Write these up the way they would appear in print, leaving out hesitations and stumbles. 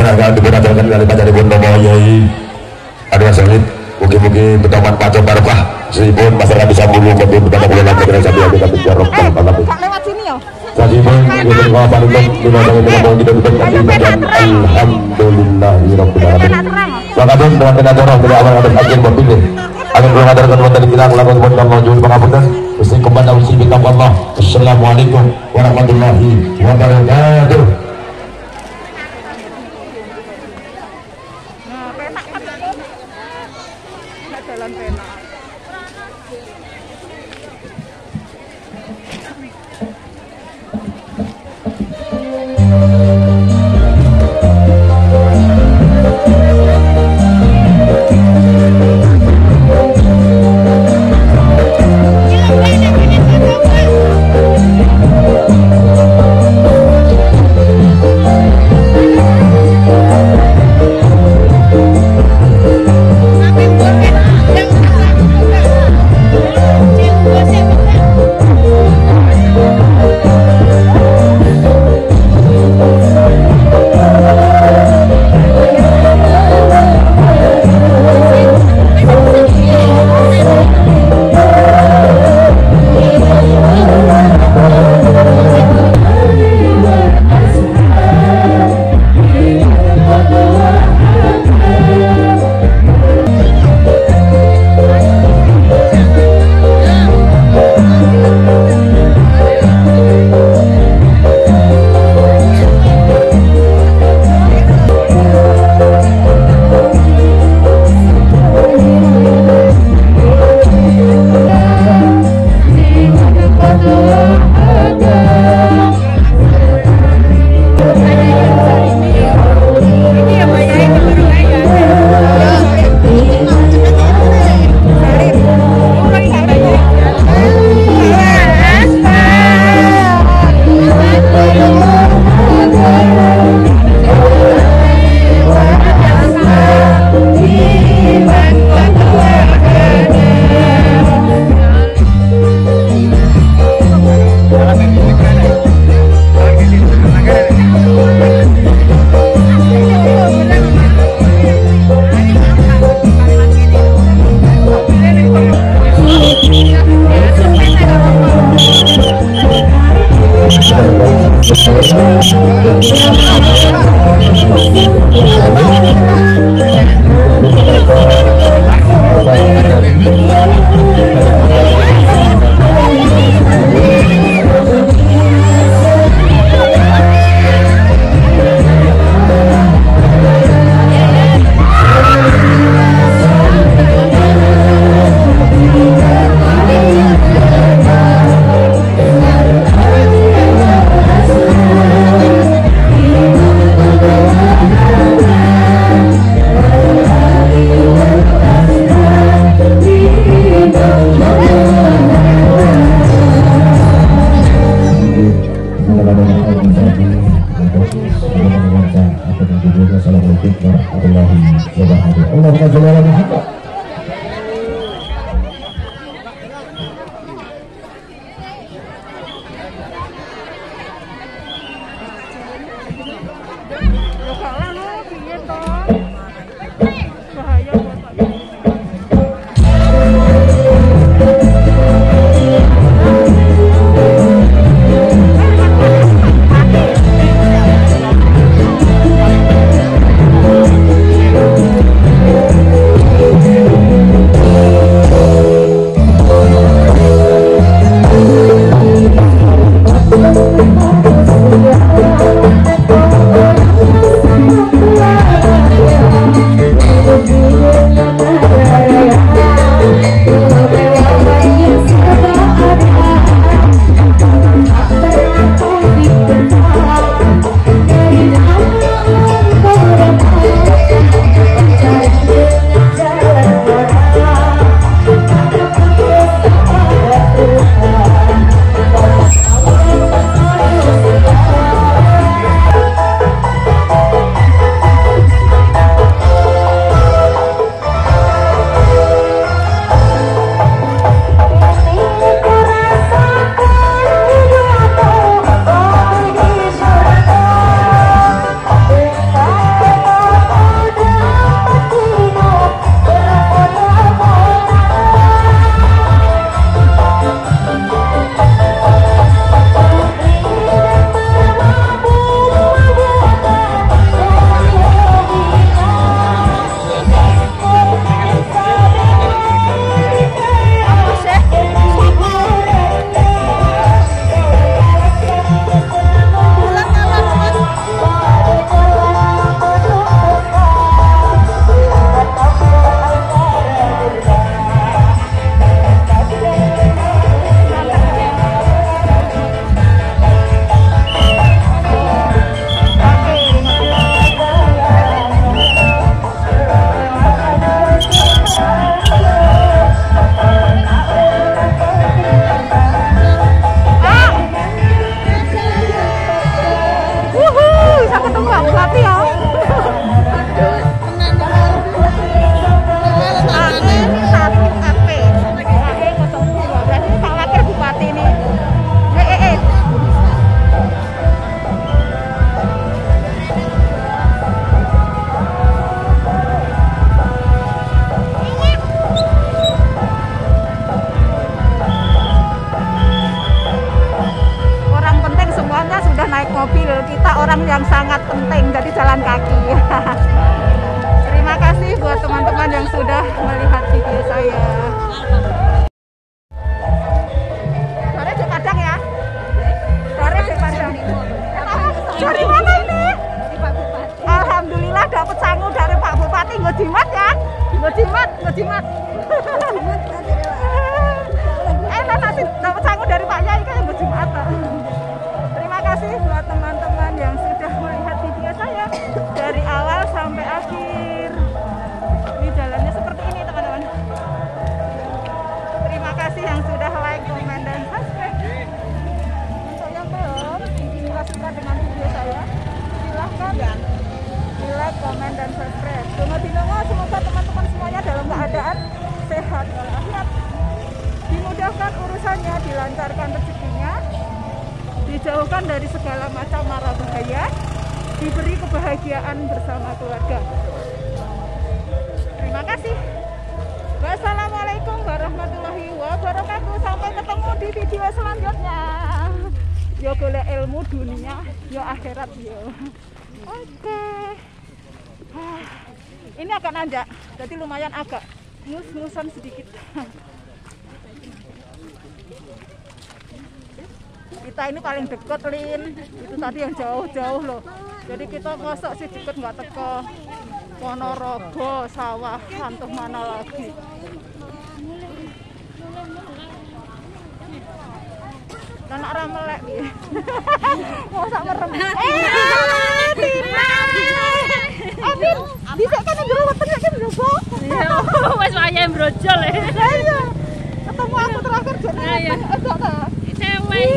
akan digunakan kali pada ribun nomoyai ada sengit mugi-mugi betoman pacot barokah sibun masyarakat bisa bulu betul betapa bulan negara sambil kita bicara rombong malam lewat sini ya sajibun kita bawa panutan lima tahun kita kita kasih dan alhamdulillahirabbil alamin wakabun dengan tenaga tidak awal ada agen berpilih akan mengadarkan wonten kita melakukan wonten mawujud pangapunten Gusti kepada usi kita Allah. Assalamualaikum warahmatullahi wabarakatuh. jalan penak. sangat penting, jadi jalan kaki. Terima kasih buat teman-teman yang sudah melihat video saya. Sore di Padang ya? Sore di Padang. Dari mana ini? Alhamdulillah dapat sangu dari Pak Bupati. Nggak jimat ya? Nggak jimat. Nanti dapat sangu dari Pak Yai kan nggak jimat. Terima kasih buat teman-teman yang sudah melihat video saya dari awal sampai akhir. Ini jalannya seperti ini teman-teman. Terima kasih yang sudah like, komen, dan subscribe. Untuk yang belum suka dengan video saya, silahkan di like, komen, dan subscribe. Semoga teman-teman semuanya dalam keadaan sehat walafiat, dimudahkan urusannya, dilancarkan rezekinya, dijauhkan dari segala macam mara bahaya, diberi kebahagiaan bersama keluarga. Terima kasih. Wassalamualaikum warahmatullahi wabarakatuh. Sampai ketemu di video selanjutnya. Yo golek ilmu dunia, yo akhirat yo. Oke. Ini agak nanjak, jadi lumayan agak ngus-ngusan sedikit. Kita ini paling deket, Lin. Itu tadi yang jauh-jauh loh. Jadi kita ngosok sih deket, nggak teko Ponorogo, sawah, hantuh mana lagi. Anak ramelek nih. Mau sak merem. Tina. Abin, bisa kan njero wetenge kan njogo. Iya, wis wayah brojol ya. Iya. Ketemu aku terakhir jane. Enggak ta. Cewek.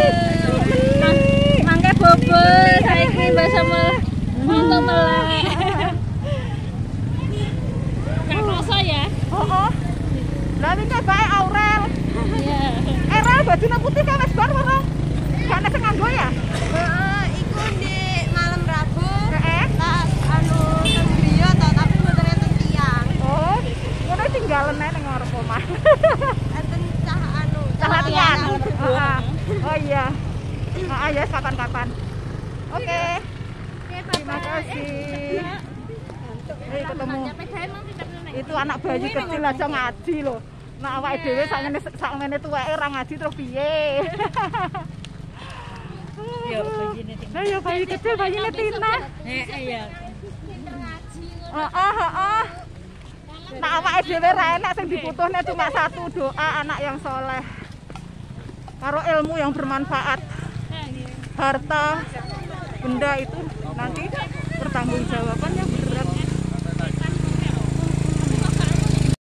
Mangke bobol saiki mbak sama untuk melek. Gak kroso ya? Heeh. Lah iki bae Aurel. Iya. Aurel bajune putih kan wis bar ora? Gak ana sing nganggo ya? Heeh, iku di malam Rabu. Heeh. Tas anu griya to, tapi motornya teng tiang. Oh, ngono tinggal nek ning ngarep omah. Enten cah anu, cah tiang. Heeh. Oh iya. Heeh ya kapan-kapan. Oke. Terima kasih. Ketemu. Itu anak bayi kecil aja ngaji loh. Nah awake dhewe sakmene tuweke ora ngaji terus piye? Ya bayi kecil, bayine Tina. Iya. Heeh. Nah awake dhewe ra enak sing dibutuhne cuma satu, doa anak yang soleh. Karo ilmu yang bermanfaat. Harta benda itu nanti pertanggungjawabannya